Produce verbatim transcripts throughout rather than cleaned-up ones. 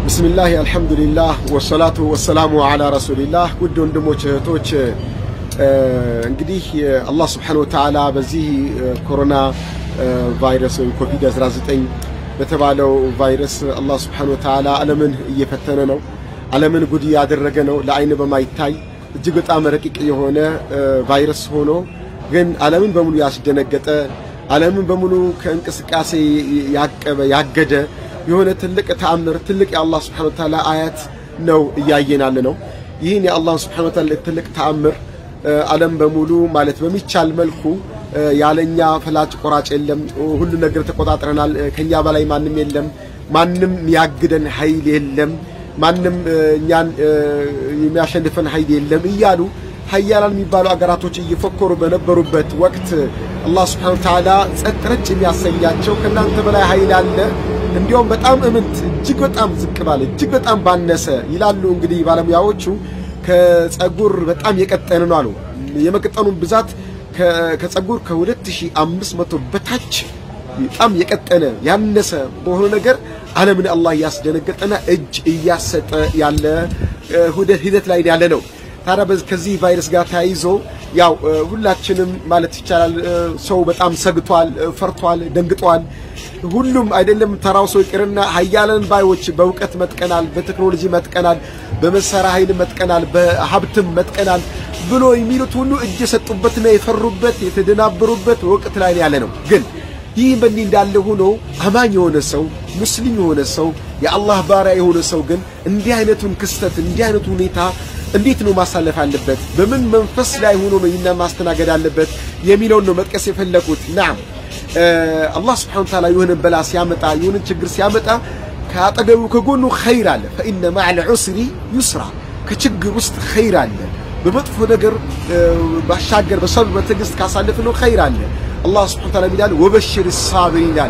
بسم الله الحمد لله والصلاة والسلام على رسول الله ود ወንድሞች እህቶች እንግዲህ አላህ Subhanahu Wa Ta'ala በዚህ ኮሮና ቫይረስ ወይ ኮቪድ አስራ ዘጠኝ በተባለው ቫይረስ አላህ Subhanahu Wa Ta'ala ዓለምን እየፈተነ ነው ዓለምን ጉድ ያደረገ ነው ለአይን በማይታይ እጅግ በጣም ረቂቅ የሆነ ቫይረስ ሆኖ ግን ዓለምን በሙሉ ያስደነገጠ ዓለምን በሙሉ ከእንቅስቃሴ ያቀበ ያገደ የሆነ ትልቅ ተአምር ትልቅ የአላህ Subhanahu Wa Ta'ala አያት ነው ያየናል ነው ይሄን የአላህ Subhanahu Wa Ta'ala ትልቅ ተአምር ዓለም በሙሉ ማለት በሚቻል መልኩ ያለኛ ፈላጭ ቆራጭ የለም ሁሉ ነገር ተቆጣጥረናል ከኛ በላይ ማንንም የለም ማንንም ያግደን ኃይል የለም ማንንም እኛን የሚያሸንፈን ኃይል የለም ይያሉ ኃያላን የሚባሉ አገራቶች እየፈከሩ በነበሩበት ወቅት አላህ Subhanahu Wa Ta'ala ጸጥረጭ የሚያሰኛቸው ከናንተ በላይ ኃይል አለ እንዲያውም በጣም እምንት እጅግ በጣም ዝቅ ባለ እጅግ በጣም ባነሰ ይላሉ እንግዲህ ባለሙያዎቹ ከጸጉር በጣም የቀጠነ ነው አሉ የመቀጠኑ ብዛት ከጸጉር ከ2500 በታች በጣም የቀጠነ ያነሰ በሆነ ነገር ዓለምን አላህ ያስደነገጠና እጅ እያሰጠ ያለ ሁደት ሂደት ላይ ያለ ነው ታዲያ ከዚህ ቫይረስ ጋር ታይዞ ያው ሁላችንም ማለት ይቻላል ሰው በጣም ሰግቷል ፈርቷል ደንግጧል ሁሉም አይደለም ተራው ሰው ይቅርና ኃያላን ባዮች በእውቀት መጥቀናል በቴክኖሎጂ መጥቀናል በመሳሪያ ኃይል መጥቀናል በሀብትም መጥቀናል ብሎ የሚሉት ሁሉ እጅ ሰጡበትና የፈሩበት የተደናበሩበት ወቅት ላይ ያለ ነው ግን ይህ በእንዲህ እንዳለ ሆኖ አማኝ የሆነ ሰው ሙስሊም የሆነ ሰው የአላህ ባሪያ የሆነ ሰው ግን እንዲህ አይነቱን ክስተት እንዲህ አይነቱ ሁኔታ እንዴት ነው ማሳለፍ አለበት በምን መንፈስ ላይ ሆኖ ነው ይና ማስተናገድ አለበት የሚለው ነው መጥቀስ የፈለኩት ናም አላህ Subhanahu Wa Ta'ala የሆነ በላ ሲያመጣ የሆነ ችግር ሲያመጣ ካጠገቡ ከጎኑ ኸይር አለ فإن مع العسر يسرا ከችግር ውስጥ ኸይር አለ በመጥፎ ነገር ባሻገር በሰብር በትዕግስት ካሳለፈ ነው ኸይር አለ አላህ Subhanahu Wa Ta'ala ይላል ወበሽር الصابرين ይላል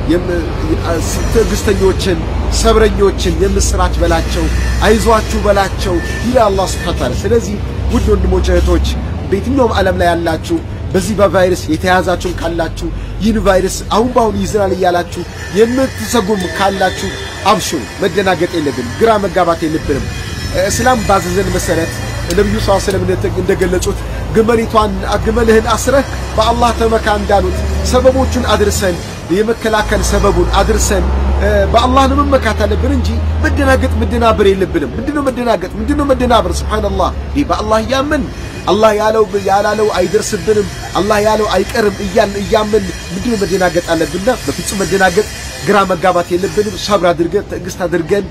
የምትዕግስተኞችን ሰብረኞችን የምስራች በላቸው አይዟችሁ በላቸው ይላል አላህ Subhanahu Wa Ta'ala ስለዚህ ውድ ወንድሞች እህቶች በየትኛውም ዓለም ላይ ያላችሁ በዚህ በቫይረስ የተያዛችሁ ካላችሁ ይህን ቫይረስ አሁን ባሁን ይዝራል ይያላችሁ የምትሰጉም ካላችሁ አብሽሩ መደናገጥ የለብንም ግራ መጋባት የለብንም እስላም ባዘዘን መሰረት ነብዩ ሰለላሁ ዐለይሂ ወሰለም እንደገለጹት ግመሊቷን ግመልህን አስረህ በአላህ ተመካ እንዳሉት ሰበቦቹን አድርሰን የመከላከል ሰበቡን አድርሰን በአላህ ነው መመካት አለብን እንጂ መደናገጥ መደናበር የለብንም ምንድነው መደናገጥ ምንድነው መደናበር ሱብሃንአላህ ይህ በአላህ ያመን አላህ ያለው ያላለው አይደርስብንም አላህ ያለው አይቀርም እያል እያመን ምንድነው መደናገጥ አለብንና በፍጹም መደናገጥ ግራ መጋባት የለብንም ሰብር አድርገን ትዕግስት አድርገን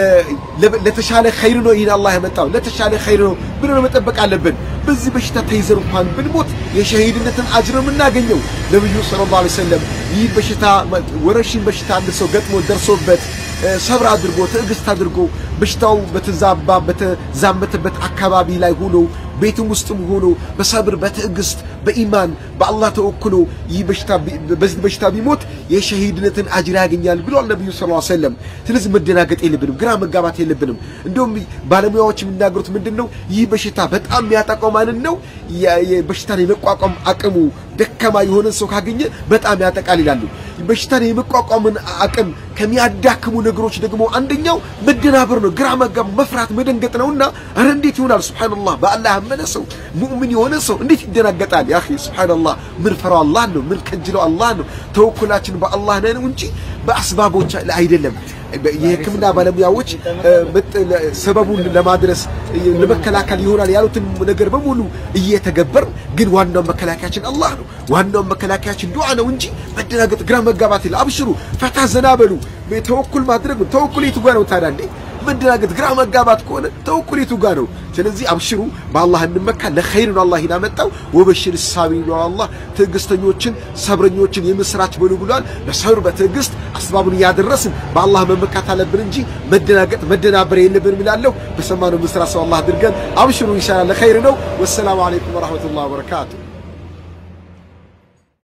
ለተሻለ ኸይር ነው ይሄን አላህ ያመጣው ለተሻለ ኸይር ነው ብለን መጠበቅ አለብን በዚህ በሽታ ተይዘን እንኳን ብንሞት የሸሂድነትን አጅር የምናገኘው ነብዩ ሰለላሁ ዐለይሂ ወሰለም ይህ በሽታ ወረሽን በሽታ አንደሰው ገጥሞ ደርሶበት ሰብር አድርጎ ትዕግስት አድርጎ በሽታው በተዛባ በተዛመተበት አካባቢ ላይ ሆኖ ቤቱም ውስጥም ሆኖ በሰብር በትዕግስት በኢማን በአላህ ተወክሎ ይህ በሽታ በዚህ በሽታ ቢሞት የሸሂድነትን አጅር ያገኛል ብሏል ነብዩ ሰለላሁ ዐለይሂ ወሰለም ስለዚህ መደናገጥ የለብንም ግራ መጋባት የለብንም እንደውም ባለሙያዎች የሚናገሩት ምንድነው ይህ በሽታ በጣም ያጠቃው ማንን ነው የበሽታን የመቋቋም አቅሙ ደካማ የሆነ ሰው ካገኘ በጣም ያጠቃል ይላሉ በሽታን የመቋቋምን አቅም ከሚያዳክሙ ነገሮች ደግሞ አንደኛው መደናበር ነው ግራ መጋባት መፍራት መደንገጥ ነውና አረ እንዴት ይሆናል ሱብሃንአላህ በአላህ ያመነ ሰው ሙእሚን የሆነ ሰው እንዴት ይደናገጣል ያ اخي ሱብሃንአላህ ምን ፈራው አላህ ነው ምን ከጅለው አላህ ነው ተወኩላችን በአላህ ነው እንጂ በአስባቦች ላይ አይደለም የህክምና ባለሙያዎች ሰበቡን ለማድረስ ለመከላከል ይሆናል ያሉትን ነገር በሙሉ እየተገበር ግን ዋናው መከላከያችን አላህ ነው ዋናው መከላከያችን ዱዓ ነው እንጂ መደናገጥ ግራ መጋባት ይላል አብሽሩ ፈታ ዘናበሉ ተወኩል ማድረግ ተወኩል ይቱ ጋር ነው ታዲያ እንዴ መደናገጥ ግራ መጋባት ከሆነ ተወኩል ይቱ ጋር ነው ስለዚህ አብሽሩ በአላህ እንመካ ለኸይር ነው አላህ ይናመጣው ወበሽር الصابرين አላህ ትዕግስተኞችን ሰብረኞችን የምስራች በሉ ብሏል በሰብር በትዕግስት አስባቡን ያደረስን በአላህ መመካት አለብን እንጂ መደናገጥ መደናበር የለብንም ይላልው በሰማነው ምስራ ሰው አላህ አድርገን አብሽሩ ኢንሻአላህ ለኸይር ነው ወሰላሙ አለይኩም ወራህመቱላሂ ወበረካቱ